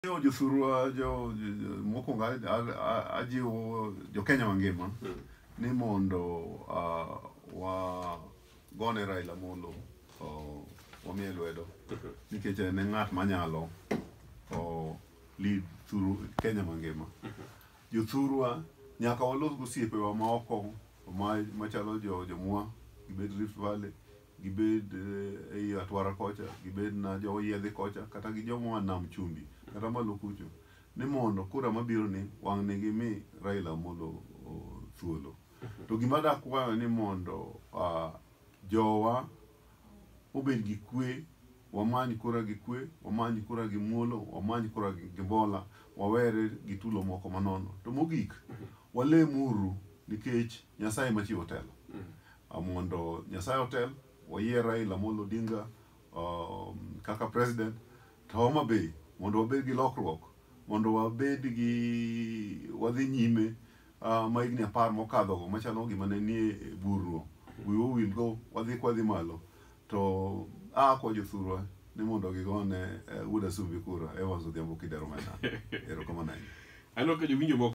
Jothurwa mokwongo ajiwo jo-Kenya mangima ni mondo wagone Raila Amolo wamiye lwedo nikech en e ng'at manyalo lead through Kenya mangima. Jothurwa nyaka walos gosiepewa maoko machalo jomwa, gibed Rift Valley, gibed ei Atwara kocha, gibed na joyiedhi kocha, kata gi joma Nam Chumbi, kata malo kucho, ni mondo kura mabiro ni wang' ne gimi Raila Amolo thuolo. To gima dakwayo ni mondo jowa obed gi kwe, wamany kura gi kwe, wamany kura gi muolo, wamany kura gi mbola, wawere gi tulo moko manono. To mogik, walemuru nikech Nyasaye emachiwo telo. Mondo Nyasaye otel, wayier Raila Amolo Odinga kaka president, to Homa Bay mondo wabed gi lokruok, mondo wadhi nyime ma higni 10 mokadho go machalo gima ne nie burno. We will go, wadhi malo. To kwa Jothurwa ni mondo gigone Wuod Asumbi kura Evans Odhiambo Kidero Maina. Erokamano. Aneno ka jowinjo moko